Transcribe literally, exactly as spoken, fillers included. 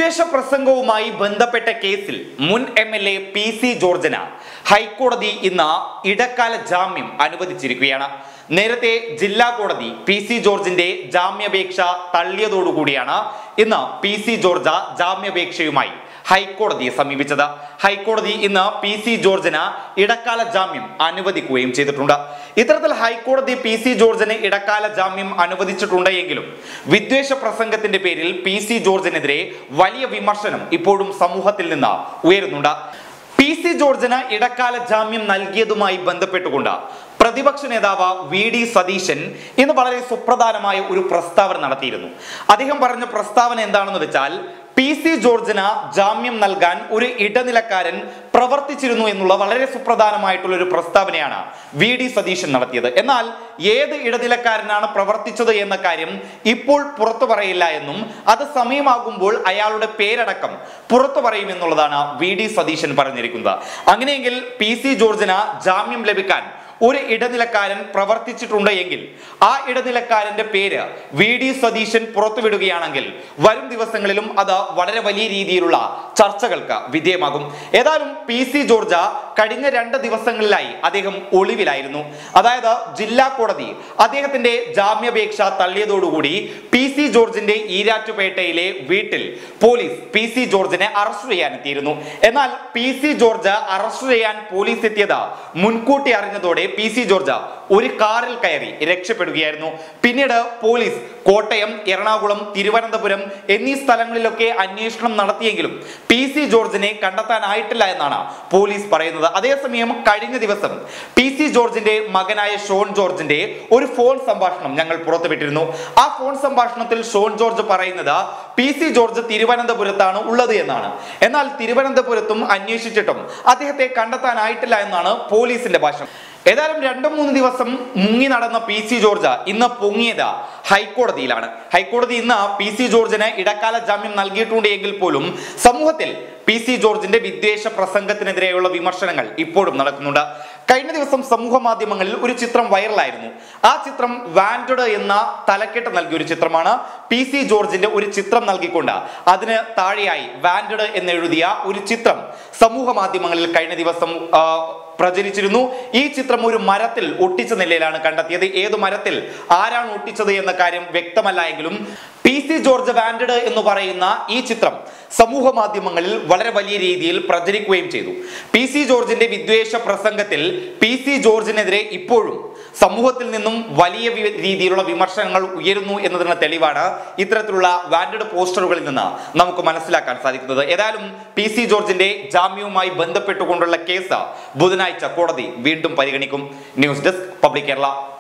വിദ്വേഷ പ്രസംഗവുമായി ബന്ധപ്പെട്ട കേസിൽ മുൻ M L A P C ജോർജിന് ഹൈക്കോടതി ഇന്ന് ഇടക്കാല ജാമ്യം അനുവദിച്ചിരിക്കുകയാണ്. നേരത്തെ ജില്ലാ കോടതി പി സി ജോർജിന്റെ ജാമ്യാപേക്ഷ തള്ളിയതോടുകൂടിയാണ് ഇന്ന് പി സി ജോർജ് ജാമ്യാപേക്ഷയുമായി ഹൈക്കോടതിയെ സമീപിച്ചത്. ഹൈക്കോടതി ഇന്ന് പി സി ജോർജിന് ഇടക്കാല ജാമ്യം അനുവദിക്കുകയും ചെയ്തിട്ടുണ്ട്. ഇത്തരത്തിൽ ഹൈക്കോടതി പി സി ജോർജിന് ഇടക്കാല ജാമ്യം അനുവദിച്ചിട്ടുണ്ട് എങ്കിലും വിദ്വേഷ പ്രസംഗത്തിന്റെ പേരിൽ പി സി ജോർജിനെതിരെ വലിയ വിമർശനം ഇപ്പോഴും സമൂഹത്തിൽ നിന്ന് ഉയരുന്നുണ്ട്. പി സി ജോർജിന് ഇടക്കാല ജാമ്യം നൽകിയതുമായി ബന്ധപ്പെട്ടുകൊണ്ട് പ്രതിപക്ഷ നേതാവ് വി ഡി സതീശൻ ഇന്ന് വളരെ സുപ്രധാനമായ ഒരു പ്രസ്താവന നടത്തിയിരുന്നു. അദ്ദേഹം പറഞ്ഞ പ്രസ്താവന എന്താണെന്ന് വെച്ചാൽ, പി സി ജോർജിന് ജാമ്യം നൽകാൻ ഒരു ഇടനിലക്കാരൻ പ്രവർത്തിച്ചിരുന്നു എന്നുള്ള വളരെ സുപ്രധാനമായിട്ടുള്ള ഒരു പ്രസ്താവനയാണ് വി ഡി സതീശൻ നടത്തിയത്. എന്നാൽ ഏത് ഇടനിലക്കാരനാണ് പ്രവർത്തിച്ചത് എന്ന കാര്യം ഇപ്പോൾ പുറത്തു പറയില്ല എന്നും അത് സമയമാകുമ്പോൾ അയാളുടെ പേരടക്കം പുറത്തു പറയുമെന്നുള്ളതാണ് വി ഡി സതീശൻ പറഞ്ഞിരിക്കുന്നത്. അങ്ങനെയെങ്കിൽ പി സി ജോർജിന് ജാമ്യം ലഭിക്കാൻ ഒരു ഇടനിലക്കാരൻ പ്രവർത്തിച്ചിട്ടുണ്ട് എങ്കിൽ ആ ഇടനിലക്കാരന്റെ പേര് വി ഡി സതീശൻ പുറത്തുവിടുകയാണെങ്കിൽ വരും ദിവസങ്ങളിലും അത് വളരെ വലിയ രീതിയിലുള്ള ചർച്ചകൾക്ക് വിധേയമാകും. ഏതായാലും പി സി ജോർജ് കഴിഞ്ഞ രണ്ട് ദിവസങ്ങളിലായി അദ്ദേഹം ഒളിവിലായിരുന്നു. അതായത് ജില്ലാ കോടതി അദ്ദേഹത്തിന്റെ ജാമ്യാപേക്ഷ തള്ളിയതോടുകൂടി പി സി ജോർജിന്റെ ഈരാറ്റുപേട്ടയിലെ വീട്ടിൽ പോലീസ് പി സി ജോർജിനെ അറസ്റ്റ് ചെയ്യാനെത്തിയിരുന്നു. എന്നാൽ പി സി ജോർജ് അറസ്റ്റ് ചെയ്യാൻ പോലീസ് എത്തിയത് മുൻകൂട്ടി അറിഞ്ഞതോടെ പി സി ജോർജ് ഒരു കാറിൽ കയറി രക്ഷപ്പെടുകയായിരുന്നു. പിന്നീട് പോലീസ് കോട്ടയം, എറണാകുളം, തിരുവനന്തപുരം എന്നീ സ്ഥലങ്ങളിലൊക്കെ അന്വേഷണം നടത്തിയെങ്കിലും പി സി ജോർജിനെ കണ്ടെത്താനായിട്ടില്ല എന്നാണ് പോലീസ് പറയുന്നത്. അതേസമയം കഴിഞ്ഞ ദിവസം പി സി ജോർജിന്റെ മകനായ ഷോൺ ജോർജിന്റെ ഒരു ഫോൺ സംഭാഷണം ഞങ്ങൾ പുറത്തുവിട്ടിരുന്നു. ആ ഫോൺ സംഭാഷണത്തിൽ ഷോൺ ജോർജ് പറയുന്നത് പി സി ജോർജ് തിരുവനന്തപുരത്താണ് ഉള്ളത് എന്നാണ്. എന്നാൽ തിരുവനന്തപുരത്തും അന്വേഷിച്ചിട്ടും അദ്ദേഹത്തെ കണ്ടെത്താനായിട്ടില്ല എന്നാണ് പോലീസിന്റെ ഭാഷണം. ഏതായാലും രണ്ടു മൂന്ന് ദിവസം മുങ്ങി നടന്ന പി സി ജോർജ് ഇന്ന് പൊങ്ങിയത് ഹൈക്കോടതിയിലാണ്. ഹൈക്കോടതി ഇന്ന് പി സി ജോർജിന് ഇടക്കാല ജാമ്യം നൽകിയിട്ടുണ്ട് എങ്കിൽ പോലും സമൂഹത്തിൽ പി സി ജോർജിന്റെ വിദ്വേഷ പ്രസംഗത്തിനെതിരെയുള്ള വിമർശനങ്ങൾ ഇപ്പോഴും നടക്കുന്നുണ്ട്. കഴിഞ്ഞ ദിവസം സമൂഹ മാധ്യമങ്ങളിൽ ഒരു ചിത്രം വൈറലായിരുന്നു. ആ ചിത്രം വാൻഡഡ് എന്ന തലക്കെട്ട് നൽകിയ ഒരു ചിത്രമാണ്. പി സി ജോർജിന്റെ ഒരു ചിത്രം നൽകിക്കൊണ്ട് അതിന് താഴെയായി വാൻഡഡ് എന്നെഴുതിയ ഒരു ചിത്രം സമൂഹ മാധ്യമങ്ങളിൽ കഴിഞ്ഞ ദിവസം പ്രചരിച്ചിരുന്നു. ഈ ചിത്രം ഒരു മരത്തിൽ ഒട്ടിച്ച നിലയിലാണ് കണ്ടെത്തിയത്. ഏതു മരത്തിൽ ആരാണ് ഒട്ടിച്ചത് എന്ന കാര്യം വ്യക്തമല്ല എങ്കിലും പി സി ജോർജ് വാൻഡഡ് എന്ന് പറയുന്ന ഈ ചിത്രം സമൂഹ മാധ്യമങ്ങളിൽ വളരെ വലിയ രീതിയിൽ പ്രചരിക്കുകയും ചെയ്തു. പി സി ജോർജിന്റെ വിദ്വേഷ പ്രസംഗത്തിൽ പി സി ജോർജിനെതിരെ ഇപ്പോഴും സമൂഹത്തിൽ നിന്നും വലിയ രീതിയിലുള്ള വിമർശനങ്ങൾ ഉയരുന്നു എന്നതിന് തെളിവാണ് ഇത്തരത്തിലുള്ള വാൻഡഡ് പോസ്റ്ററുകളിൽ നിന്ന് നമുക്ക് മനസ്സിലാക്കാൻ സാധിക്കുന്നത്. ഏതായാലും പി സി ജോർജിന്റെ ജാമ്യവുമായി ബന്ധപ്പെട്ടുകൊണ്ടുള്ള കേസ് ബുധനാഴ്ച കോടതി വീണ്ടും പരിഗണിക്കും. News desk public Kerala.